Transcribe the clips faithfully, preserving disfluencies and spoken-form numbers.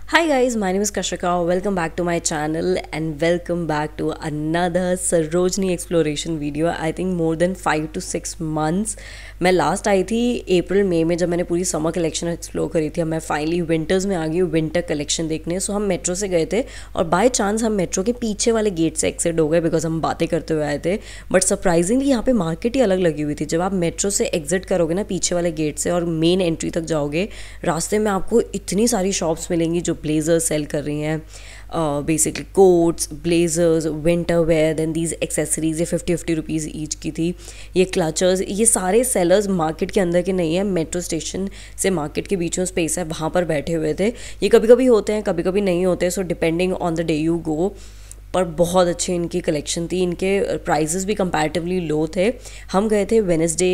Hi guys, my name is Kashika. Welcome back to my channel and welcome back to another Sarojini exploration video. I think more than five to six months. मैं last आई थी April मई में जब मैंने पूरी summer collection explore करी थी। अब मैं फाइनली विंटर्स में आ गई हूँ विंटर कलेक्शन देखने। सो हम मेट्रो से गए थे और बाय चांस हम मेट्रो के पीछे वाले गेट से एक्सिट हो गए बिकॉज हम बातें करते हुए आए थे। बट सरप्राइजिंगली यहाँ पे मार्केट ही अलग लगी हुई थी। जब आप मेट्रो से एग्जिट करोगे ना पीछे वाले गेट से और मेन एंट्री तक जाओगे, रास्ते में आपको इतनी सारी शॉप्स मिलेंगी जो ब्लेजर्स सेल कर रही हैं, basically coats, blazers, winter wear, then these accessories. ये फिफ्टी फिफ्टी रुपीज़ ईच की थी। ये क्लचर्स, ये सारे सेलर्स मार्केट के अंदर के नहीं है, मेट्रो स्टेशन से मार्केट के बीच में स्पेस है वहाँ पर बैठे हुए थे। ये कभी कभी होते हैं, कभी कभी नहीं होते, so depending on the day you go. पर बहुत अच्छी इनकी कलेक्शन थी। इनके प्राइजेस भी कंपैरेटिवली लो थे। हम गए थे वेडनेसडे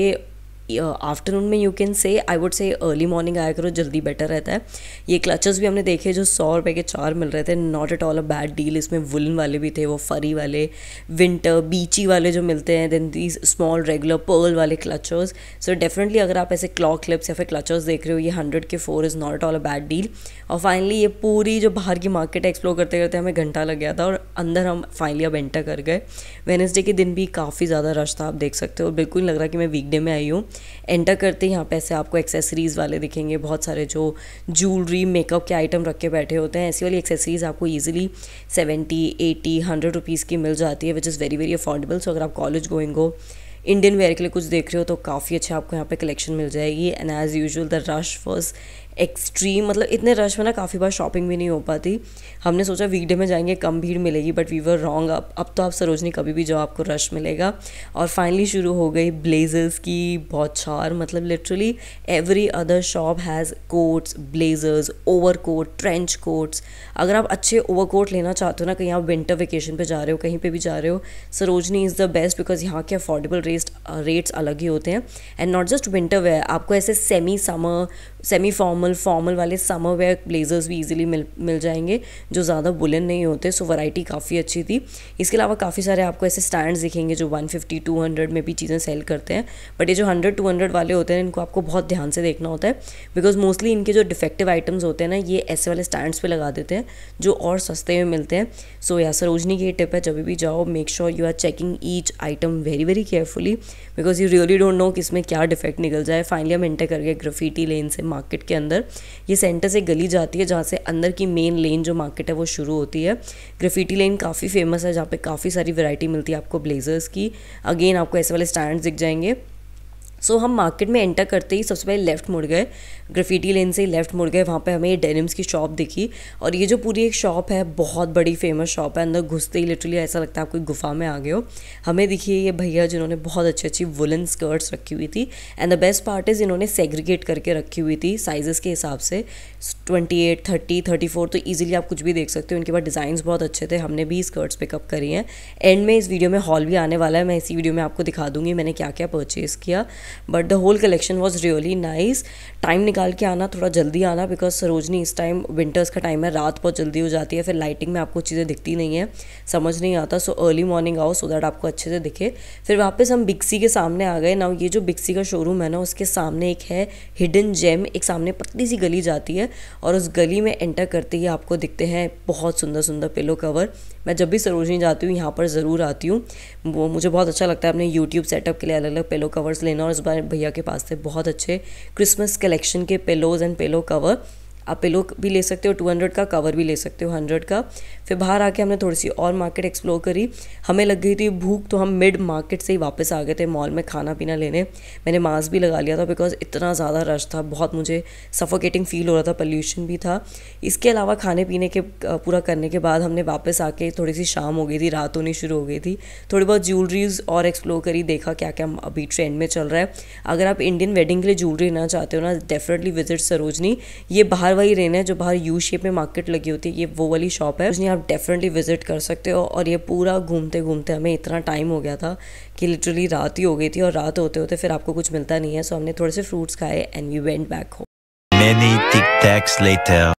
आफ्टरनून में, you can say I would say early morning आया करो, जल्दी बेटर रहता है। ये क्लचर्स भी हमने देखे जो सौ रुपये के चार मिल रहे थे, not at all a bad deal. इसमें वुलन वाले भी थे, वो फरी वाले, विंटर बीची वाले जो मिलते हैं, then these small regular pearl वाले क्लचर्स। सो डेफिनेटली अगर आप ऐसे क्लॉक क्लिप्स या फिर क्लचर्स देख रहे हो, ये हंड्रेड के four is not at all a bad deal. और फाइनली ये पूरी जो बाहर की मार्केट एक्सप्लोर करते करते हमें घंटा लग गया था और अंदर हम फाइनली अब एंटर कर गए। वेडनेसडे के दिन भी काफ़ी ज़्यादा रश था, आप देख सकते हो। बिल्कुल लग रहा है कि मैं वीकडे में आई हूँ। एंटर करते यहाँ पे ऐसे आपको एक्सेसरीज़ वाले दिखेंगे, बहुत सारे जो ज्वेलरी मेकअप के आइटम रख के बैठे होते हैं। ऐसी वाली एक्सेसरीज़ आपको easily seventy eighty hundred rupees की मिल जाती है, which is very very affordable. So अगर आप कॉलेज गोइंग हो, इंडियन वेयर के लिए कुछ देख रहे हो तो काफ़ी अच्छा आपको यहाँ पे कलेक्शन मिल जाएगी। And as usual the rush was extreme, मतलब इतने रश में ना काफ़ी बार शॉपिंग भी नहीं हो पाती। हमने सोचा वीकडे में जाएंगे कम भीड़ मिलेगी, बट वी वर रॉन्ग। अब अब तो आप सरोजनी कभी भी जाओ आपको रश मिलेगा। और फाइनली शुरू हो गई ब्लेजर्स की बौछार, मतलब literally every other shop has coats, blazers, over coat, trench coats. अगर आप अच्छे ओवर कोट लेना चाहते हो ना, कहीं आप विंटर वेकेशन पे जा रहे हो, कहीं पे भी जा रहे हो, Sarojini is the best because यहाँ के अफोर्डेबल रेट्स रेट्स अलग ही होते हैं। And not just winter wear, आपको ऐसे semi summer, semi formal, formal वाले समर वेयर ब्लेजर्स भी इजीली मिल मिल जाएंगे जो ज़्यादा बुलन नहीं होते। सो वैरायटी काफ़ी अच्छी थी। इसके अलावा काफ़ी सारे आपको ऐसे स्टैंड्स दिखेंगे जो वन फिफ्टी टू हंड्रेड में भी चीज़ें सेल करते हैं। बट ये जो हंड्रेड टू हंड्रेड वाले होते हैं इनको आपको बहुत ध्यान से देखना होता है बिकॉज मोस्टली इनके जो डिफेक्टिव आइटम्स होते हैं ना, ये ऐसे वाले स्टैंड्स पे लगा देते हैं जो और सस्ते में मिलते हैं। सो या सरोजनी की टिप है, जब भी जाओ make sure you are checking each item very very carefully because you really don't know कि इसमें क्या डिफेक्ट निकल जाए। फाइनली हम एंटर कर गए ग्राफिटी लेन से मार्केट के अंदर। ये सेंटर से गली जाती है जहाँ से अंदर की मेन लेन जो मार्केट है वो शुरू होती है। ग्राफिटी लेन काफ़ी फेमस है जहाँ पे काफ़ी सारी वैरायटी मिलती है आपको ब्लेजर्स की। अगेन आपको ऐसे वाले स्टैंड्स दिख जाएंगे। सो so, हम मार्केट में एंटर करते ही सबसे पहले लेफ़्ट मुड़ गए, ग्राफिटी लेन से ही लेफ़्ट मुड़ गए। वहाँ पे हमें ये डेनिम्स की शॉप दिखी और ये जो पूरी एक शॉप है बहुत बड़ी फेमस शॉप है। अंदर घुसते ही लिटरली ऐसा लगता है आप कोई गुफा में आ गए हो। हमें दिखी ये भैया जिन्होंने बहुत अच्छी अच्छी वुलन स्कर्ट्स रखी हुई थी। And the best part is इन्होंने सेग्रीगेट करके रखी हुई थी साइज़ के हिसाब से, twenty eight, thirty, thirty four, तो ईजिली आप कुछ भी देख सकते हो। इनके पास डिज़ाइंस बहुत अच्छे थे। हमने भी स्कर्ट्स पिकअप करी हैं। एंड में इस वीडियो में हॉल भी आने वाला है, मैं इसी वीडियो में आपको दिखा दूँगी मैंने क्या क्या परचेज़ किया। But the whole collection was really nice. Time निकाल के आना, थोड़ा जल्दी आना बिकॉज सरोजनी इस टाइम विंटर्स का टाइम है, रात बहुत जल्दी हो जाती है, फिर लाइटिंग में आपको चीज़ें दिखती नहीं है, समझ नहीं आता। सो अर्ली मॉर्निंग आओ सो दैट आपको अच्छे से दिखे। फिर वापस हम बिग सी के सामने आ गए ना। ये जो बिग सी का शोरूम है ना, उसके सामने एक है हिडन जेम, एक सामने पतली सी गली जाती है और उस गली में एंटर करते ही आपको दिखते हैं बहुत सुंदर सुंदर पिलो कवर। मैं जब भी सरोजनी जाती हूँ यहाँ पर ज़रूर आती हूँ। वो मुझे बहुत अच्छा लगता है अपने यूट्यूब सेटअप के लिए अलग अलग पिलो कवर्स लेना। और इस बार भैया के पास थे बहुत अच्छे क्रिसमस कलेक्शन के पिलोज एंड पिलो कवर। आप पिलो भी ले सकते हो टू हंड्रेड का, कवर भी ले सकते हो हंड्रेड का। फिर बाहर आके हमने थोड़ी सी और मार्केट एक्सप्लोर करी। हमें लग गई थी भूख तो हम मिड मार्केट से ही वापस आ गए थे मॉल में खाना पीना लेने। मैंने मास्क भी लगा लिया था बिकॉज इतना ज़्यादा रश था, बहुत मुझे सफोकेटिंग फील हो रहा था, पोल्यूशन भी था। इसके अलावा खाने पीने के पूरा करने के बाद हमने वापस आके, थोड़ी सी शाम हो गई थी, रात होनी शुरू हो गई थी, थोड़ी बहुत ज्वेलरीज और एक्सप्लोर करी, देखा क्या क्या अभी ट्रेंड में चल रहा है। अगर आप इंडियन वेडिंग के लिए ज्वेलरी लेना चाहते हो ना, डेफिनेटली विजिट सरोजनी। ये बाहर वही रेन है जो बाहर यू शेप में मार्केट लगी होती है, ये वो वाली शॉप है, उसमें आप डेफिनेटली विजिट कर सकते हो। और ये पूरा घूमते घूमते हमें इतना टाइम हो गया था कि लिटरली रात ही हो गई थी और रात होते होते फिर आपको कुछ मिलता नहीं है। सो हमने थोड़े से फ्रूट्स खाए and we went back home. Many tic tacs later.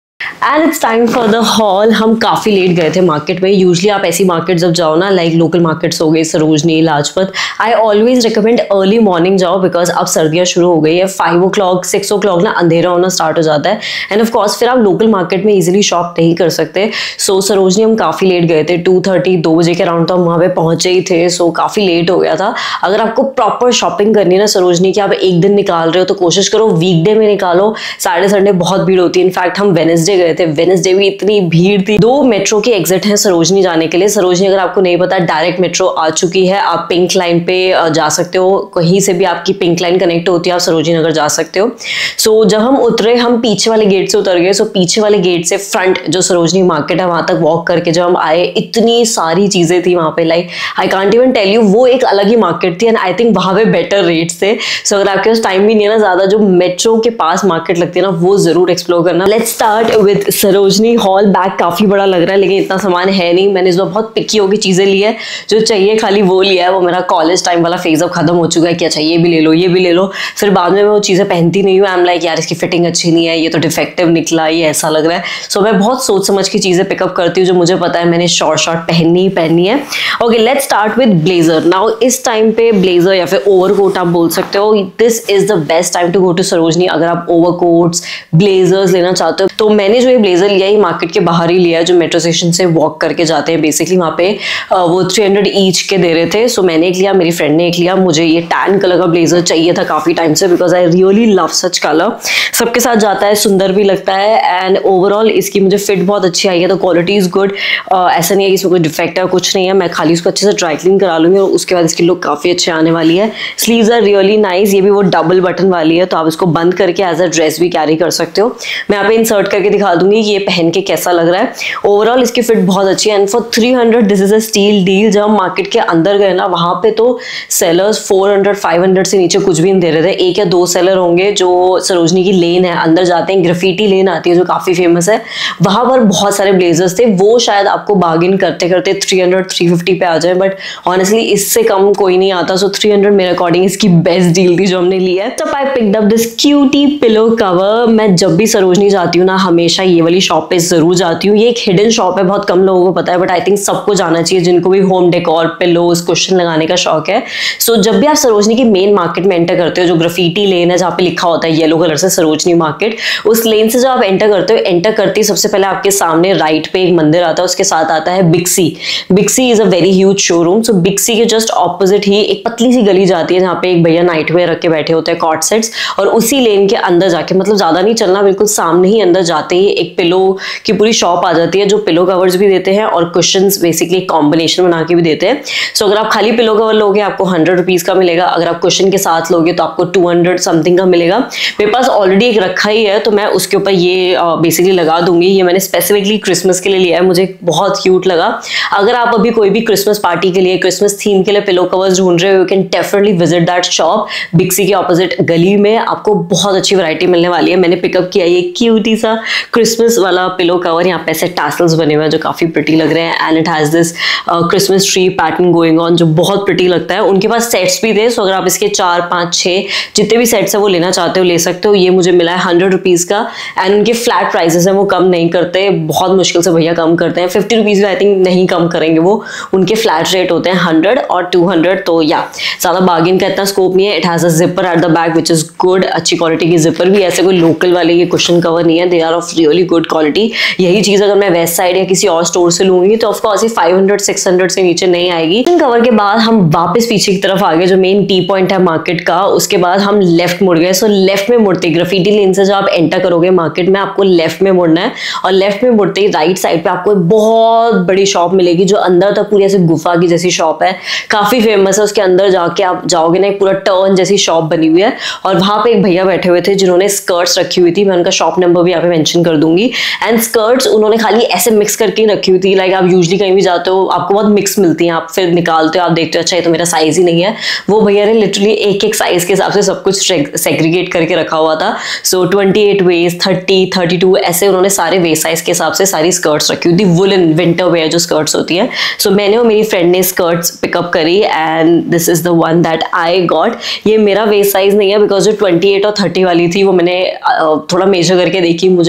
And it's time for the hall. हम काफ़ी लेट गए थे मार्केट में। यूजली आप ऐसी मार्केट जब जाओ ना, लाइक लोकल मार्केट्स हो गए, Sarojini, Lajpat, I always recommend early morning जाओ, बिकॉज अब सर्दियाँ शुरू हो गई है। Five o'clock six o'clock ना अंधेरा होना स्टार्ट हो जाता है, एंड ऑफ कोर्स फिर आप लोकल मार्केट में इजीली शॉप नहीं कर सकते। सो so, सरोजनी हम काफ़ी लेट गए थे, टू थर्टी दो बजे के अराउंड तो हम वहाँ पे पहुँचे ही थे। सो so, काफ़ी लेट हो गया था। अगर आपको प्रॉपर शॉपिंग करनी है ना सरोजनी की, आप एक दिन निकाल रहे हो तो कोशिश करो वीकडे में निकालो। सैटरडे संडे बहुत भीड़ होती है। इनफैक्ट हम वेडनेसडे गए थे, वेडनेसडे भी इतनी भीड़ थी। दो मेट्रो के एग्जिट हैं सरोजनी जाने के लिए। सरोजनी अगर आपको नहीं पता, डायरेक्ट मेट्रो आ चुकी है। आप पिंक लाइन पे जा सकते हो, कहीं से भी आपकी पिंक लाइन कनेक्ट होती है, आप सरोजनी नगर जा सकते हो। सो so, जब हम उतरे, हम पीछे वाले गेट से उतर गए। सो so, पीछे वाले गेट से फ्रंट जो सरोजनी मार्केट है वहां तक वॉक करके जब हम आए, इतनी सारी चीजें थी वहां पे, like I can't even tell you. वो एक अलग ही मार्केट थी, एंड आई थिंक वहां पे बेटर रेट्स थे। सो so, अगर आपके पास टाइम भी नहीं है ना ज्यादा, जो मेट्रो के पास मार्केट लगती है ना, वो जरूर एक्सप्लोर करना। Let's start with Sarojini hall. Bag काफी बड़ा लग रहा है, लेकिन इतना सामान है नहीं। मैंने इस बार बहुत पिकी होकर चीजें ली है, जो चाहिए खाली वो लिया है। वो मेरा कॉलेज टाइम वाला फेज अब खत्म हो चुका है कि अच्छा ये भी ले लो, ये भी ले लो। फिर बाद में मैं वो चीजें पहनती नहीं हूँ। आई एम लाइक यार इसकी फिटिंग अच्छी नहीं है, ये तो डिफेक्टिव निकला, ये ऐसा लग रहा है। सो so, मैं बहुत सोच समझ की चीजें पिकअप करती हूँ, जो मुझे पता है मैंने शॉर्ट शॉर्ट पहननी ही पहननी है। Okay, let's start with blazer. Now इस टाइम पे ब्लेजर या फिर ओवरकोट आप बोल सकते हो, this is the best time to go to Sarojini अगर आप ओवरकोट्स ब्लेजर्स लेना चाहते हो। तो मैंने जो ये ब्लेजर लिया है मार्केट के बाहर ही लिया है, जो मेट्रो स्टेशन से वॉक करके जाते हैं बेसिकली। वहाँ पे वो थ्री हंड्रेड ईच के दे रहे थे। सो मैंने एक लिया, मेरी फ्रेंड ने एक लिया। मुझे ये टैन कलर का ब्लेजर चाहिए था काफी टाइम से, because I really love such colour. सबके साथ जाता है, सुंदर भी लगता है, एंड ओवरऑल इसकी मुझे फिट बहुत अच्छी आई है। तो क्वालिटी इज गुड। ऐसा नहीं है कि इसमें कोई डिफेक्ट है, कुछ नहीं है। मैं खाली इसको अच्छे से ड्राई क्लीन करा लूंगी और उसके बाद इसकी लुक काफी अच्छी आने वाली है। Sleeves are really nice. ये भी वो डबल बटन वाली है, तो आप इसको बंद करके एज अ ड्रेस भी कैरी कर सकते हो। मैं यहाँ पे इंसर्ट करके दिखा दूंगी कि ये पहन के कैसा लग रहा है। ओवरऑल इसकी फिट बहुत अच्छी है, and for three hundred this is a steal deal. जब हम मार्केट के अंदर गए ना, वहां पे तो sellers four hundred five hundred से नीचे कुछ भी नहीं दे रहे थे। एक या दो सेलर होंगे जो सरोजनी की लेन है, अंदर जाते हैं, ग्राफिटी लेन आती है जो काफी फेमस है, वहां पर बहुत सारे ब्लेजर्स थे। वो शायद आपको बार्गेन करते करते थ्री हंड्रेड थ्री फिफ्टी पे आ जाए, बट ऑनेस्टली इससे कम कोई नहीं आता। सो थ्री हंड्रेड मेरे अकॉर्डिंग इसकी बेस्ट डील थी जो हमने ली है। तो I picked up this cutie pillow cover. मैं जब भी सरोजनी जाती हूँ ना, हमेशा ये वाली शॉप पे जरूर जाती हूँ। ये एक हिडन शॉप है, बहुत कम लोगों को पता है, बट आई थिंक सबको जाना चाहिए जिनको भी होम डेकोर, पिलोज, कुशन लगाने का शौक है। सो so, जब भी आप सरोजनी की मेन मार्केट में एंटर करते हो, जो ग्राफिटी लेन है जहाँ पे लिखा होता है येलो कलर से सरोजनी मार्केट, उस लेन से जब आप एंटर करते हो, एंटर करते ही सबसे पहले आपके सामने राइट पे एक मंदिर आता है, उसके साथ आता है Bixi. Bixi is a very huge showroom. So Bixi के जस्ट ऑपोजिट ही एक पतली सी गली जाती है, जहाँ पे एक भैया नाइट वेयर रख के बैठे होते हैं, कॉट सेट्स, और उसी लेन के अंदर जाके, मतलब ज्यादा नहीं चलना, बिल्कुल सामने ही अंदर जाते ही एक पिलो की पूरी शॉप आ जाती है, जो पिलो कवर्स भी देते हैं और कुशंस बेसिकली कॉम्बिनेशन बना के भी देते हैं। सो so, अगर आप खाली पिलो कवर लोगे आपको हंड्रेड रुपीज का मिलेगा। अगर आप कुशन के साथ लोगे तो आपको टू हंड्रेड समथिंग का मिलेगा। मेरे पास ऑलरेडी एक रखा ही है, तो मैं उसके ऊपर ये बेसिकली uh, लगा दूंगी। ये मैंने स्पेसिफिकली क्रिसमस के लिए लिया है, मुझे बहुत क्यूट लगा। अगर आप अभी कोई भी क्रिसमस पार्टी के लिए, क्रिसमस थीम के लिए पिलो कवर्स ढूंढ रहे हो, you can definitely visit that shop. Bixi के ऑपोजिट गली में आपको बहुत अच्छी वैरायटी मिलने वाली है। मैंने पिकअप किया ये क्यूटी सा क्रिसमस वाला पिलो कवर। यहाँ पे ऐसे टैसल्स बने हुए हैं जो काफी प्रिटी लग रहे हैं, and it has this Christmas tree pattern going on, जो बहुत प्रिटी लगता है। उनके पास सेट्स भी थे, सो अगर आप इसके चार पाँच छः जितने भी सेट्स है वो लेना चाहते हो ले सकते हो। ये मुझे मिला है हंड्रेड रुपीज़ का, एंड उनके फ्लैट प्राइसेस हैं, वो कम नहीं करते, बहुत मुश्किल से भैया कम करते हैं। फिफ्टी रुपीज़ भी आई थिंक नहीं कम करेंगे वो, उनके फ्लैट रेट होते हैं हंड्रेड और टू हंड्रेड। तो या ज़्यादा बार्गेन का इतना स्कोप नहीं है। It has a zipper at the back which is good, अच्छी क्वालिटी की जिपर भी, ऐसे कोई लोकल वाले ये कुशन कवर नहीं है, they are of really good quality. यही चीज़ अगर मैं वेस्ट साइड या किसी और स्टोर से लूंगी तो ऑफकोर्स ये फाइव हंड्रेड सिक्स हंड्रेड से नीचे नहीं आएगी। कवर के बाद हम वापस पीछे की तरफ आ गए, जो मेन टी पॉइंट है मार्केट का। उसके बाद हम लेफ्ट मुड़ गए। सो लेफ्ट में मुड़ते ग्राफिटी लेन से जब आप एंटर करोगे मार्केट में, आपको लेफ्ट में मुड़ना है, और लेफ्ट में मुड़ते ही राइट साइड पे आपको एक बहुत बड़ी शॉप मिलेगी, जो अंदर तक पूरी ऐसी गुफा की जैसी शॉप है, काफी फेमस है। उसके अंदर जाके आप जाओगे ना, एक पूरा टर्न जैसी शॉप बनी हुई है, और वहां पे एक भैया बैठे हुए थे जिन्होंने स्कर्ट्स रखी हुई थी। मैं उनका शॉप नंबर भी यहाँ पे मेंशन कर दूंगी। एंड स्कर्ट्स उन्होंने खाली ऐसे मिक्स करके ही रखी हुई थी। लाइक आप यूजुअली कहीं भी जाते हो आपको बहुत मिक्स मिलती है, आप फिर निकालते हो, आप देखते हो अच्छा ये तो मेरा साइज ही नहीं है। वो भैया ने लिटरली एक एक साइज के हिसाब से सब कुछ सेग्रीगेट करके रखा हुआ था। So twenty eight waist, thirty, thirty two ऐसे उन्होंने सारे वेस्ट साइज के हिसाब से सारी स्कर्ट्स रखी हुई थी, वुलन विंटर वेयर जो स्कर्ट्स होती है। सो so, मैंने और मेरी फ्रेंड ने स्कर्ट्स पिकअप करी, and this is the one that I got. ये मेरा वेस्ट साइज नहीं है, बिकॉज जो ट्वेंटी एट और थर्टी वाली थी वो मैंने थोड़ा मेजर करके देखी, मुझे बहुत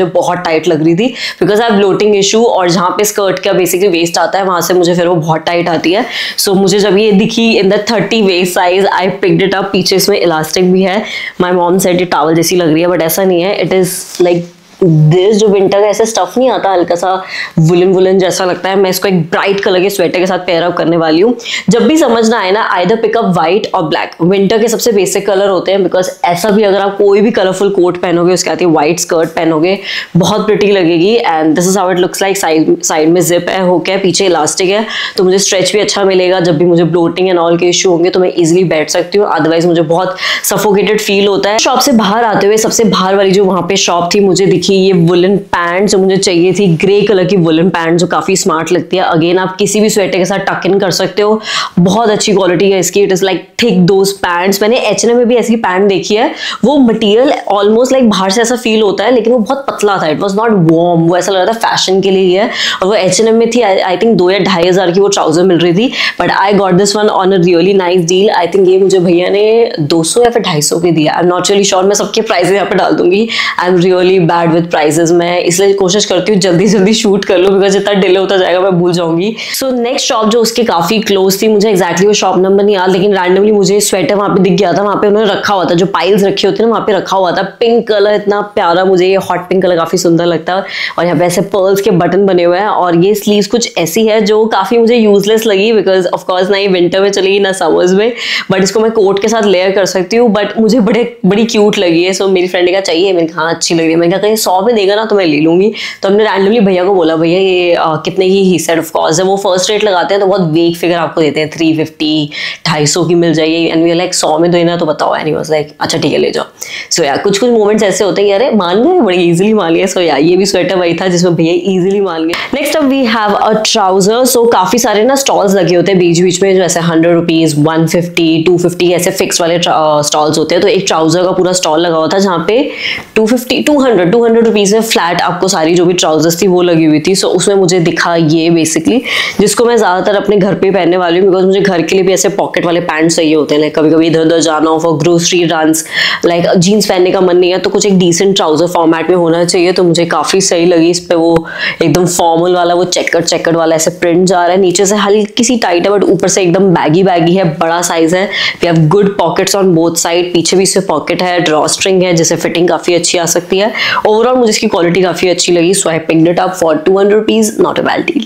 टाइट लग रही थी because I have bloating issue, और जहाँ पे स्कर्ट का बेसिकली वेस्ट आता है वहां से मुझे फिर वो बहुत टाइट आती है. सो so, मुझे जब ये दिखी in the thirty waist size, I picked it up. पीछे इसमें इलास्टिक भी है. माई मॉम सेड ये टॉवल जैसी लग रही है, बट ऐसा नहीं है. इट इज लाइक दिस जो विंटर का ऐसे स्टफ नहीं आता, हल्का सा वुलन वुलन जैसा लगता है. मैं इसको एक ब्राइट कलर के स्वेटर के साथ पेयर अप करने वाली हूँ. जब भी समझ ना आए ना, आइदर पिकअप व्हाइट और ब्लैक. विंटर के सबसे बेसिक कलर होते हैं, बिकॉज ऐसा भी अगर आप कोई भी कलरफुल कोट पहनोगे, उसके आती है व्हाइट स्कर्ट पहनोगे, बहुत प्रिटी लगेगी. And this is how it looks like. Side side में जिप है, होके है, पीछे इलास्टिक है, तो मुझे स्ट्रेच भी अच्छा मिलेगा. जब भी मुझे ब्लोटिंग एंड ऑल के इशू होंगे तो मैं इजिली बैठ सकती हूँ, अदरवाइज मुझे बहुत सफोकेटेड फील होता है. शॉप से बाहर आते हुए सबसे बाहर वाली जो वहाँ पे शॉप थी, मुझे दिखी ये वुलन पैंट जो मुझे चाहिए थी, ग्रे कलर की वुलन पैंट जो काफी स्मार्ट लगती है. अगेन आप किसी भी स्वेटर के साथ टक इन कर सकते हो. बहुत अच्छी क्वालिटी है इसकी. It is like thick those pants. मैंने एच एन एम में भी ऐसी पैंट देखी है. वो मटेरियल ऑलमोस्ट लाइक बाहर से ऐसा फील होता है, लेकिन वो बहुत पतला था. It was not warm. वो ऐसा लग रहा था फैशन के लिए है. और वो एच एन एम में थी. आई थिंक दो या ढाई हजार की वो ट्राउजर मिल रही थी, but I got this one on a really nice deal. I think ये मुझे भैया ने दो सौ या फिर ढाई सौ की दिया. I am not really sure. मैं सबके प्राइसेस यहाँ पे डाल दूंगी. I am really bad with prices. मैं इसलिए कोशिश करती हूँ जल्दी जल्दी शूट कर लूँ, बिकॉज जितना डिले होता जाएगा मैं भूल जाऊंगी. सो नेक्स्ट शॉप जो उसके काफी क्लोज थी, मुझे एक्जैक्टली वो शॉप नंबर नहीं याद, लेकिन रैंडमली मुझे स्वेटर वहां पे दिख गया था. वहां पे उन्होंने रखा हुआ था, जो पाइल्स रखी होती है ना, वहां पे रखा हुआ था. पिंक कलर इतना प्यारा, मुझे ये हॉट पिंक कलर काफी सुंदर लगता है. और यहाँ पे ऐसे पर्ल्स के बटन बने हुए हैं, और ये स्लीव्स कुछ ऐसी है जो काफी मुझे यूजलेस लगी, बिकॉज ऑफकोर्स ना ये विंटर में चलेगी ना समर्स में, बट इसको मैं कोट के साथ लेयर कर सकती हूँ. बट मुझे बड़े बड़ी क्यूट लगी है. सो मेरी फ्रेंड ने कहा चाहिए, मैंने कहा अच्छी लग रही है. मैंने कहा कहीं सौ में देगा ना तो मैं ले लूंगी. तो हमने रैंडमली भैया को बोला, भैया ये आ, कितने की. He said of course. जब वो फर्स्ट रेट लगाते हैं तो बहुत वेग फिगर आपको देते हैं, थ्री फिफ्टी ढाई सौ की मिल जाएगी. एंड वी लाइक सौ में देना तो बताओ. एंड ही वाज लाइक अच्छा ठीक है ले जाओ. सो यार कुछ कुछ मोमेंट्स ऐसे होते हैं, अरे मान गए, बड़े इजीली मान गए. सो यार ये भी स्वेटर वही था जिसमें भैया इजीली मान गए. Next up we have a trouser. So काफी सारे ना स्टॉल्स लगे होते हैं बीच बीच में, जो ऐसे hundred rupees, one fifty, two fifty ऐसे फिक्स वाले स्टॉल्स होते हैं. तो एक ट्राउजर का पूरा स्टॉल लगा हुआ था जहाँ पे two fifty two hundred two hundred rupees में फ्लैट आपको सारी जो भी ट्राउजर्स थी वो लगी हुई थी. सो उसमें मुझे दिखा ये बेसिकली, जिसको मैं ज्यादातर अपने घर पे पहनने वाली हूँ, बिकॉज मुझे घर के लिए भी ऐसे पॉकेट वाले पैंट चाहिए होते हैं. लाइक कभी कभी इधर उधर जाना हो for grocery runs, like jeans पहनने का मन नहीं है तो कुछ एक डिसेंट ट्राउजर फॉर्मेट में होना चाहिए. तो मुझे काफी सही लगी. इस पे वो एकदम फॉर्मल वाला वो चेकर चेकर वाला ऐसे प्रिंट जा रहा है. नीचे से हल्की सी टाइट है, बट ऊपर से एकदम बैगी बैगी है. बड़ा साइज है. We have good pockets on both side. पीछे भी इससे पॉकेट है, ड्रॉ स्ट्रिंग है, जिससे फिटिंग काफी अच्छी आ सकती है. ओवरऑल मुझे इसकी क्वालिटी काफी अच्छी लगी. So I picked it up for two hundred rupees. Not a bad deal.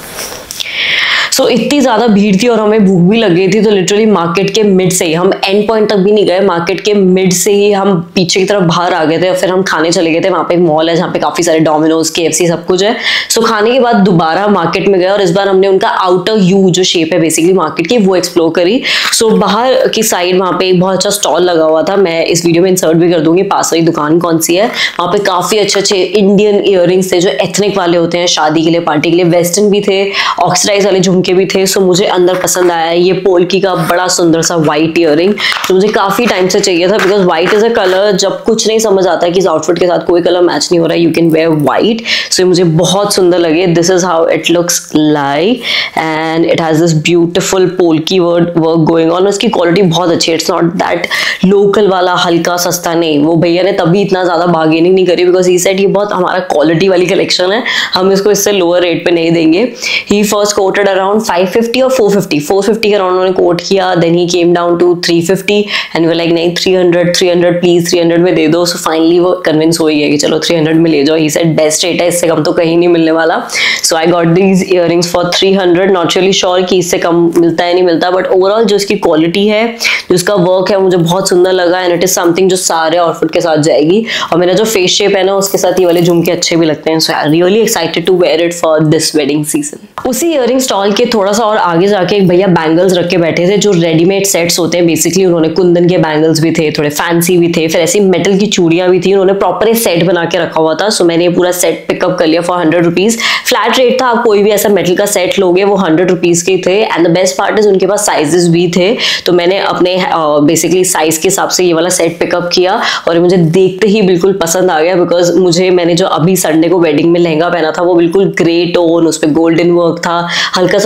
So so, इतनी ज्यादा भीड़ थी और हमें भूख भी लग गई थी, तो लिटरली मार्केट के मिड से ही, हम एंड पॉइंट तक भी नहीं गए, मार्केट के मिड से ही हम पीछे की तरफ बाहर आ गए थे. और फिर हम खाने चले गए थे. वहां पे एक मॉल है जहाँ पे काफी सारे डोमिनोज, केएफसी सब कुछ है. सो so, खाने के बाद दोबारा मार्केट में गए, और इस बार हमने उनका आउटर यू जो शेप है बेसिकली मार्केट की, वो एक्सप्लोर करी. सो so, बाहर की साइड वहाँ पे एक बहुत अच्छा स्टॉल लगा हुआ था. मैं इस वीडियो में इंसर्ट भी कर दूंगी पास वाली दुकान कौन सी है. वहाँ पे काफी अच्छे अच्छे इंडियन इयररिंग्स थे जो एथनिक वाले होते हैं, शादी के लिए, पार्टी के लिए. वेस्टर्न भी थे, ऑक्सीडाइज वाले झुमके भी थे. सो so, मुझे अंदर पसंद आया ये पोल्की का बड़ा सुंदर सा व्हाइट इयररिंग, जो मुझे काफी टाइम से चाहिए था, because white is a colour जब कुछ नहीं समझ आता है कि इस आउटफिट के साथ कोई कलर मैच नहीं हो रहा है, you can wear white. So मुझे बहुत सुंदर लगे. This is how it looks like, and it has this beautiful polki work work going on. उसकी क्वालिटी बहुत अच्छी है. इट्स नॉट दैट लोकल वाला हल्का सस्ता नहीं. वो भैया ने तभी इतना ज्यादा बार्गेनिंग नहीं करी, बिकॉज ही सेड ये बहुत हमारा क्वालिटी वाली कलेक्शन है, हम इसको इससे लोअर रेट पे नहीं देंगे. He first quoted around five fifty और फोर फिफ्टी फोर फिफ्टी के अराउंड उन्होंने कोट किया. Then he came down to three fifty and we like नहीं three hundred three hundred please three hundred में दे दो. सो फाइनली वो convince हो ही गया कि चलो थ्री हंड्रेड में ले जाओ. ही सेड बेस्ट रेट है, इससे कम तो कहीं नहीं मिलने वाला. So I got these earrings for three hundred. Not really sure कि इससे कम मिलता है नहीं मिलता, बट ओवरऑल जो इसकी क्वालिटी है, जो इसका वर्क है, मुझे बहुत सुंदर लगा. एंड इट इज समथिंग जो सारे आउटफिट के साथ जाएगी. और मेरा जो फेस शेप है ना, उसके साथ ये वाले झुमके अच्छे भी लगते हैं. So I am really excited to wear it for this wedding season. उसी इयररिंग स्टॉल के थोड़ा सा और आगे जाके एक भैया बैंगल्स रख के बैठे थे, जो रेडीमेड सेट्स होते हैं बेसिकली. उन्होंने कुंदन के बैंगल्स भी थे, थोड़े फैंसी भी थे, फिर ऐसी मेटल की चूड़ियां भी थी. उन्होंने प्रॉपर एक सेट बना के रखा हुआ था. सो मैंने ये पूरा सेट पिकअप कर लिया for hundred rupees. Flat rate था. आप कोई भी ऐसा मेटल का सेट लोगे वो हंड्रेड रुपीज के थे. And the best part is उनके पास साइजेस भी थे. तो मैंने अपने बेसिकली uh, साइज के हिसाब से ये वाला सेट पिकअप किया, और मुझे देखते ही बिल्कुल पसंद आ गया. बिकॉज मुझे मैंने जो अभी संडे को वेडिंग में लहंगा पहना था वो बिल्कुल ग्रे टोन, उस पर गोल्डन वर्क था, हल्का सा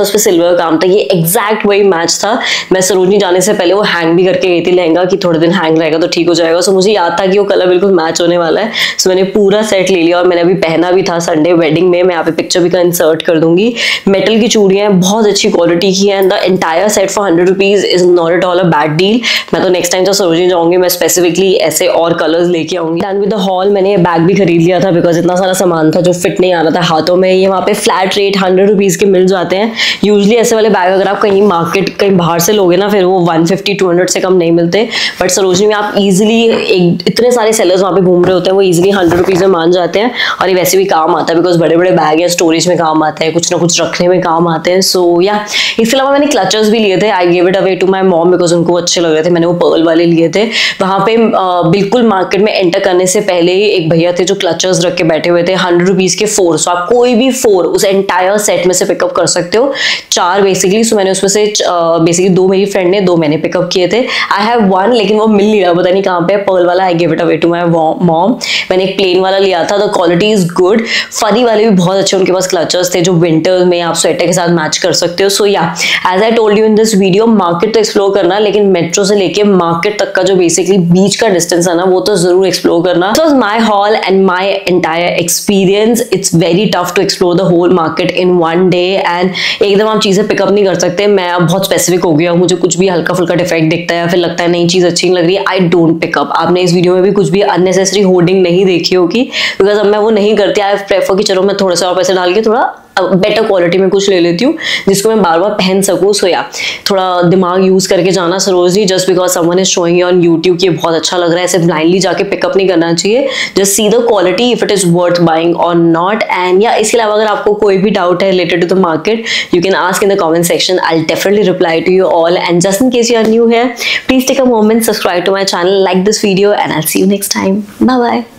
उस पर सिल्वर काम था, ये एग्जैक्ट वही मैच था। मैं सरोजनी जाने से पहले वो हैंग भी करके गई थी लहंगा कि थोड़े दिन हैंग रहेगा तो ठीक हो जाएगा। सो मुझे याद था कि वो कलर बिल्कुल मैच होने वाला है। सो मैंने पूरा सेट ले लिया और मैंने अभी पहना भी था संडे वेडिंग में। मैं यहाँ पे पिक्चर भी का इंसर्ट कर दूंगी। मेटल की चूड़ियां बहुत अच्छी क्वालिटी की है। The entire set for hundred rupees is not at all a bad deal. मैं तो नेक्स्ट टाइम जब सरोजनी जाऊंगी मैं स्पेसिफिकली ऐसे और कलर्स लेके आऊंगी। एंड विद द हॉल मैंने बैग भी खरीद लिया था बिकॉज इतना सारा सामान था जो फिट नहीं आ रहा था हाथों में। ये वहाँ पे फ्लैट रेट हंड्रेड रुपीज के मिल जाते हैं। यूजली ऐसे वाले बैग अगर आप कहीं मार्केट कहीं बाहर से लोगे ना फिर वो वन फिफ्टी टू हंड्रेड से कम नहीं मिलते। बट सरोजनी में आप इजीली एक इतने सारे सेलर्स वहाँ पे घूम रहे होते हैं, वो इजीली हंड्रेड रुपीज में मान जाते हैं। और ये वैसे भी काम आता है बिकॉज बड़े बड़े बैग है, स्टोरेज में काम आता है, कुछ ना कुछ रखने में काम आते हैं। सो या इसके अलावा मैंने क्लचर्स भी लिए थे। I give it away to my mom because उनको अच्छे लग रहे थे। मैंने वो पर्ल वाले लिए थे। वहाँ पे बिल्कुल मार्केट में एंटर करने से पहले ही एक भैया थे जो क्लचर्स रख के बैठे हुए थे, हंड्रेड रुपीज के फोर। सो आप कोई भी फोर उस एंटायर सेट में से पिकअप कर सकते हो, चार बेसिकली। सो मैंने उसमें से बेसिकली दो मेरी फ्रेंड ने, दो मैंने पिकअप किए थे। आई हैव वन लेकिन वो मिल नहीं रहा, पता नहीं कहाँ पे। पर्ल वाला I give it away to my mom. मैंने एक प्लेन वाला लिया था, द क्वालिटी इज गुड। फरी वाले भी बहुत अच्छे उनके पास क्लचर्स थे जो विंटर में आप स्वेटर के साथ मैच कर सकते हो। सो या as I told you in this video, market तो एक्सप्लोर करना, लेकिन मेट्रो से लेके मार्केट तक का जो बेसिकली बीच का डिस्टेंस है ना वो तो जरूर एक्सप्लोर करना। This was my haul and my entire experience. It's very tough to explore the whole market in one day and एकदम आप चीजें पिकअप नहीं कर सकते। मैं अब बहुत स्पेसिफिक हो गया, मुझे कुछ भी हल्का फुल्का डिफेक्ट दिखता है, फिर लगता है नई चीज अच्छी नहीं लग रही है, आई डोंट पिकअप। आपने इस वीडियो में भी कुछ भी अननेसेसरी होर्डिंग नहीं देखी होगी बिकॉज अब मैं वो नहीं करती। आई प्रेफर कि चलो मैं थोड़ा सा और पैसे डाल के थोड़ा बेटर क्वालिटी में कुछ ले लेती हूँ जिसको मैं बार बार पहन सकूँ। सो या थोड़ा दिमाग यूज करके जाना Sarojini, just because someone is showing on YouTube कि बहुत अच्छा लग रहा है, ऐसे ब्लाइंडली जाके पिकअप नहीं करना चाहिए। Just see the quality if it is worth buying और नॉट। एंड या इसके अलावा अगर आपको कोई भी डाउट है related to the market you can ask in the comment section. I will definitely reply to you all. And just in case you are new here please take a moment, subscribe to my channel, like this video and I will see you next time. Bye bye.